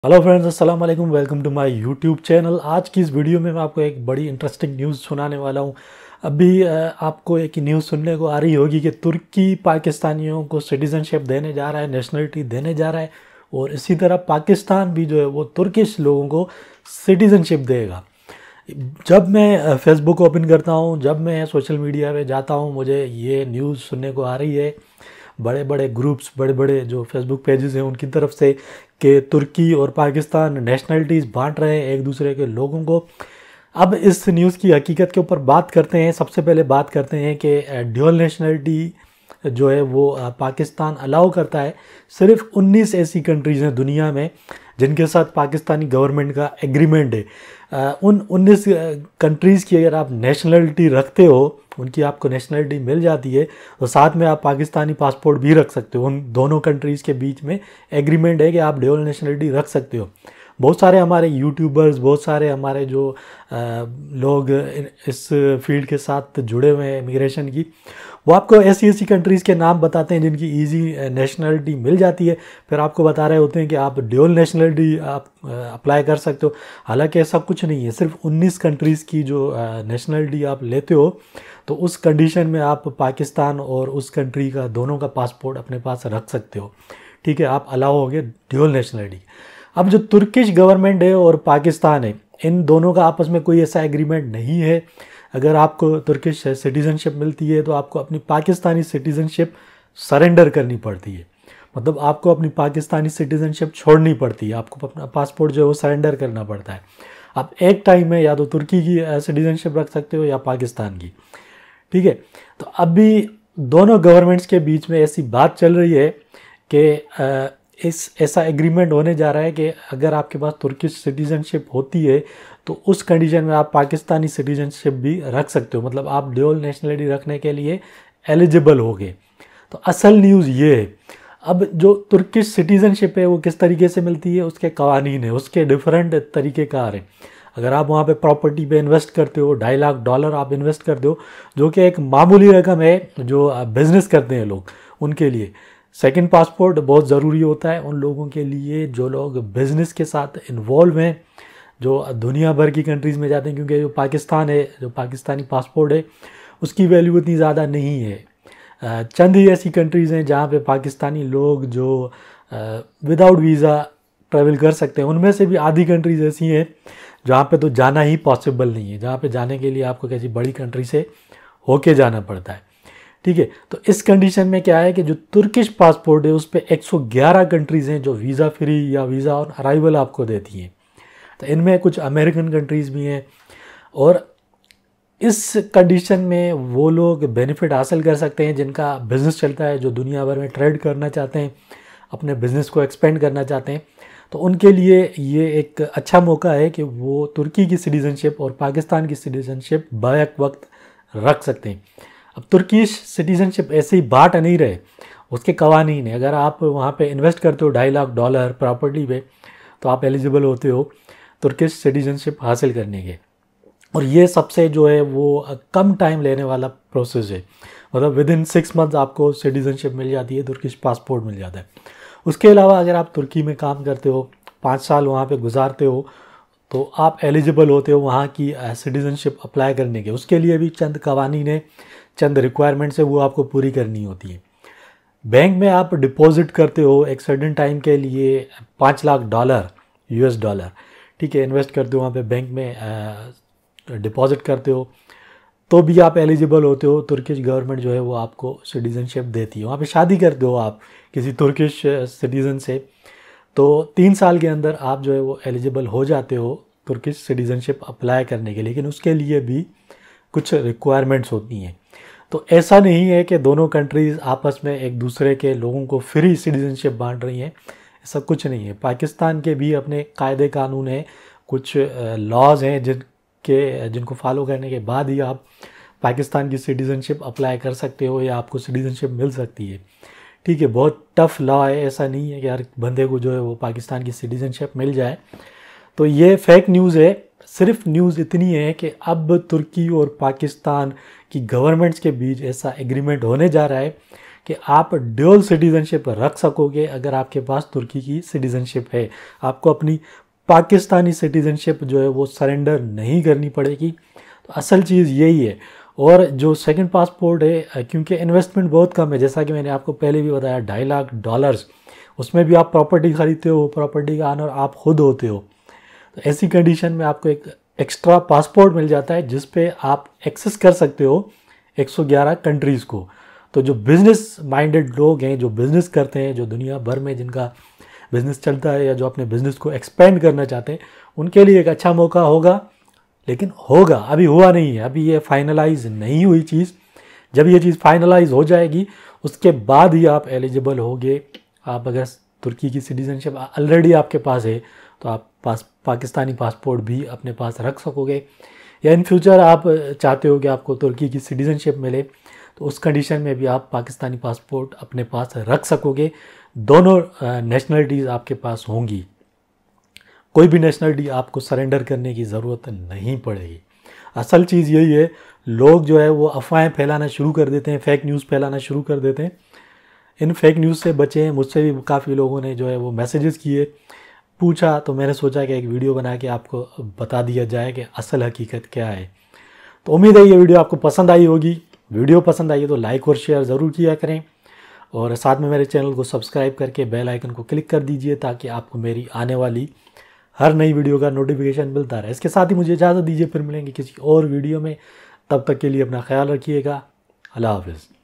Hello friends, अस्सलाम वालेकुम। Welcome to my YouTube channel. आज की इस वीडियो में मैं आपको एक बड़ी इंटरेस्टिंग न्यूज़ सुनाने वाला हूँ। अभी आपको एक न्यूज़ सुनने को आ रही होगी कि तुर्की पाकिस्तानियों को सिटीज़नशिप देने जा रहा है, नेशनलिटी देने जा रहा है, और इसी तरह पाकिस्तान भी जो है वो तुर्किश लोगों को सिटीज़नशिप देगा। जब मैं फेसबुक ओपन करता हूँ, जब मैं सोशल मीडिया पे जाता हूँ, मुझे ये न्यूज़ सुनने को आ रही है बड़े बड़े ग्रुप्स, बड़े बड़े जो फेसबुक पेजेस हैं उनकी तरफ से कि तुर्की और पाकिस्तान नेशनलिटीज़ बांट रहे हैं एक दूसरे के लोगों को। अब इस न्यूज़ की हकीकत के ऊपर बात करते हैं। सबसे पहले बात करते हैं कि ड्यूअल नेशनलिटी जो है वो पाकिस्तान अलाउ करता है। सिर्फ 19 ऐसी कंट्रीज़ हैं दुनिया में जिनके साथ पाकिस्तानी गवर्नमेंट का एग्रीमेंट है। उन 19 कंट्रीज़ की अगर आप नेशनलिटी रखते हो, उनकी आपको नेशनलिटी मिल जाती है, तो साथ में आप पाकिस्तानी पासपोर्ट भी रख सकते हो। उन दोनों कंट्रीज़ के बीच में एग्रीमेंट है कि आप ड्यूअल नेशनलिटी रख सकते हो। बहुत सारे हमारे यूट्यूबर्स, बहुत सारे हमारे जो लोग इस फील्ड के साथ जुड़े हुए हैं इमिग्रेशन की, वो आपको ऐसी ऐसी कंट्रीज़ के नाम बताते हैं जिनकी इजी नेशनलिटी मिल जाती है। फिर आपको बता रहे होते हैं कि आप ड्यूअल नेशनलिटी आप अप्लाई कर सकते हो। हालांकि ऐसा कुछ नहीं है। सिर्फ 19 कंट्रीज़ की जो नेशनलिटी आप लेते हो, तो उस कंडीशन में आप पाकिस्तान और उस कंट्री का दोनों का पासपोर्ट अपने पास रख सकते हो। ठीक है, आप अलाउ हो गए ड्यूअल नेशनलिटी। अब जो तुर्किश गवर्नमेंट है और पाकिस्तान है, इन दोनों का आपस में कोई ऐसा एग्रीमेंट नहीं है। अगर आपको तुर्किश सिटीज़नशिप मिलती है तो आपको अपनी पाकिस्तानी सिटीज़नशिप सरेंडर करनी पड़ती है। मतलब आपको अपनी पाकिस्तानी सिटीज़नशिप छोड़नी पड़ती है, आपको अपना पासपोर्ट जो है वो सरेंडर करना पड़ता है। आप एक टाइम में या तो तुर्की की सिटीज़नशिप रख सकते हो या पाकिस्तान की। ठीक है, तो अभी दोनों गवर्नमेंट्स के बीच में ऐसी बात चल रही है कि ऐसा एग्रीमेंट होने जा रहा है कि अगर आपके पास तुर्किश सिटीज़नशिप होती है तो उस कंडीशन में आप पाकिस्तानी सिटीज़नशिप भी रख सकते हो। मतलब आप ड्यूअल नेशनलिटी रखने के लिए एलिजिबल होगे। तो असल न्यूज़ ये है। अब जो तुर्किश सिटीज़नशिप है वो किस तरीके से मिलती है, उसके कवानीन है, उसके डिफरेंट तरीक़ेकार हैं। अगर आप वहाँ पे प्रॉपर्टी पे इन्वेस्ट करते हो, $2.5 लाख आप इन्वेस्ट करते हो, जो कि एक मामूली रकम है जो बिज़नेस करते हैं लोग, उनके लिए सेकंड पासपोर्ट बहुत ज़रूरी होता है। उन लोगों के लिए जो लोग बिज़नेस के साथ इन्वॉल्व हैं, जो दुनिया भर की कंट्रीज़ में जाते हैं, क्योंकि जो पाकिस्तान है, जो पाकिस्तानी पासपोर्ट है, उसकी वैल्यू इतनी ज़्यादा नहीं है। चंद ही ऐसी कंट्रीज़ हैं जहाँ पे पाकिस्तानी लोग जो विदाउट वीज़ा ट्रैवल कर सकते हैं। उनमें से भी आधी कंट्रीज़ ऐसी हैं जहाँ पे तो जाना ही पॉसिबल नहीं है, जहाँ पे जाने के लिए आपको किसी बड़ी कंट्री से होके जाना पड़ता है। ठीक है, तो इस कंडीशन में क्या है कि जो तुर्किश पासपोर्ट है उस पर 111 कंट्रीज़ हैं जो वीज़ा फ्री या वीज़ा ऑन अराइवल आपको देती हैं। तो इनमें कुछ अमेरिकन कंट्रीज़ भी हैं, और इस कंडीशन में वो लोग बेनिफिट हासिल कर सकते हैं जिनका बिज़नेस चलता है, जो दुनिया भर में ट्रेड करना चाहते हैं, अपने बिज़नेस को एक्सपेंड करना चाहते हैं। तो उनके लिए ये एक अच्छा मौका है कि वो तुर्की की सिटीज़नशिप और पाकिस्तान की सिटीज़नशिप बैक वक्त रख सकते हैं। अब तुर्की सिटीज़नशिप ऐसे ही बांट नहीं रहे, उसके कवानीन है। अगर आप वहाँ पे इन्वेस्ट करते हो $2.5 लाख प्रॉपर्टी पे, तो आप एलिजिबल होते हो तुर्किश सिटीज़नशिप हासिल करने के। और ये सबसे जो है वो कम टाइम लेने वाला प्रोसेस है। मतलब विदिन 6 मंथ आपको सिटीज़नशिप मिल जाती है, तुर्किश पासपोर्ट मिल जाता है। उसके अलावा अगर आप तुर्की में काम करते हो, 5 साल वहाँ पे गुजारते हो, तो आप एलिजिबल होते हो वहाँ की सिटीज़नशिप अप्लाई करने के। उसके लिए भी चंद कवानीन है, चंद रिक्वायरमेंट्स है, वो आपको पूरी करनी होती है। बैंक में आप डिपॉजिट करते हो एक सर्टेन टाइम के लिए $5 लाख US डॉलर। ठीक है, इन्वेस्ट करते हो वहाँ पे, बैंक में डिपॉजिट करते हो, तो भी आप एलिजिबल होते हो। तुर्किश गवर्नमेंट जो है वो आपको सिटीज़नशिप देती है। वहाँ पे शादी करते हो आप किसी तुर्किश सिटीज़न से, तो 3 साल के अंदर आप जो है वो एलिजिबल हो जाते हो तुर्किश सिटीज़नशिप अप्लाई करने के। लेकिन उसके लिए भी कुछ रिक्वायरमेंट्स होती हैं। तो ऐसा नहीं है कि दोनों कंट्रीज़ आपस में एक दूसरे के लोगों को फ्री सिटीज़नशिप बांट रही हैं, ऐसा कुछ नहीं है। पाकिस्तान के भी अपने कायदे कानून हैं, कुछ लॉज हैं जिनको फॉलो करने के बाद ही आप पाकिस्तान की सिटीज़नशिप अप्लाई कर सकते हो या आपको सिटीज़नशिप मिल सकती है। ठीक है, बहुत टफ लॉ है, ऐसा नहीं है कि हर बंदे को जो है वो पाकिस्तान की सिटीज़नशिप मिल जाए। तो ये फेक न्यूज़ है। सिर्फ न्यूज़ इतनी है कि अब तुर्की और पाकिस्तान की गवर्नमेंट्स के बीच ऐसा एग्रीमेंट होने जा रहा है कि आप ड्यूल सिटीज़नशिप रख सकोगे अगर आपके पास तुर्की की सिटीज़नशिप है। आपको अपनी पाकिस्तानी सिटीज़नशिप जो है वो सरेंडर नहीं करनी पड़ेगी। तो असल चीज़ यही है। और जो सेकंड पासपोर्ट है, क्योंकि इन्वेस्टमेंट बहुत कम है, जैसा कि मैंने आपको पहले भी बताया, $2.5 लाख, उसमें भी आप प्रॉपर्टी खरीदते हो, प्रॉपर्टी का ऑनर आप खुद होते हो। तो ऐसी कंडीशन में आपको एक एक्स्ट्रा पासपोर्ट मिल जाता है जिस पे आप एक्सेस कर सकते हो 111 कंट्रीज़ को। तो जो बिज़नेस माइंडेड लोग हैं, जो बिज़नेस करते हैं, जो दुनिया भर में जिनका बिज़नेस चलता है या जो अपने बिज़नेस को एक्सपेंड करना चाहते हैं, उनके लिए एक अच्छा मौका होगा। लेकिन होगा, अभी हुआ नहीं है, अभी ये फाइनलाइज नहीं हुई चीज़। जब ये चीज़ फाइनलाइज हो जाएगी उसके बाद ही आप एलिजिबल होगे। आप अगर तुर्की की सिटीज़नशिप ऑलरेडी आपके पास है तो आप पाकिस्तानी पासपोर्ट भी अपने पास रख सकोगे, या इन फ्यूचर आप चाहते हो कि आपको तुर्की की सिटीज़नशिप मिले तो उस कंडीशन में भी आप पाकिस्तानी पासपोर्ट अपने पास रख सकोगे। दोनों नेशनलिटीज़ आपके पास होंगी, कोई भी नेशनलिटी आपको सरेंडर करने की ज़रूरत नहीं पड़ेगी। असल चीज़ यही है, लोग जो है वो अफवाहें फैलाना शुरू कर देते हैं, फेक न्यूज़ फैलाना शुरू कर देते हैं। इन फेक न्यूज़ से बचें। मुझसे भी काफ़ी लोगों ने जो है वो मैसेजेस किए, पूछा, तो मैंने सोचा कि एक वीडियो बना के आपको बता दिया जाए कि असल हकीकत क्या है। तो उम्मीद है ये वीडियो आपको पसंद आई होगी। वीडियो पसंद आई है तो लाइक और शेयर ज़रूर किया करें, और साथ में मेरे चैनल को सब्सक्राइब करके बेल आइकन को क्लिक कर दीजिए ताकि आपको मेरी आने वाली हर नई वीडियो का नोटिफिकेशन मिलता रहे। इसके साथ ही मुझे इजाज़त दीजिए, फिर मिलेंगे किसी और वीडियो में। तब तक के लिए अपना ख्याल रखिएगा। अल्लाह हाफ़िज़।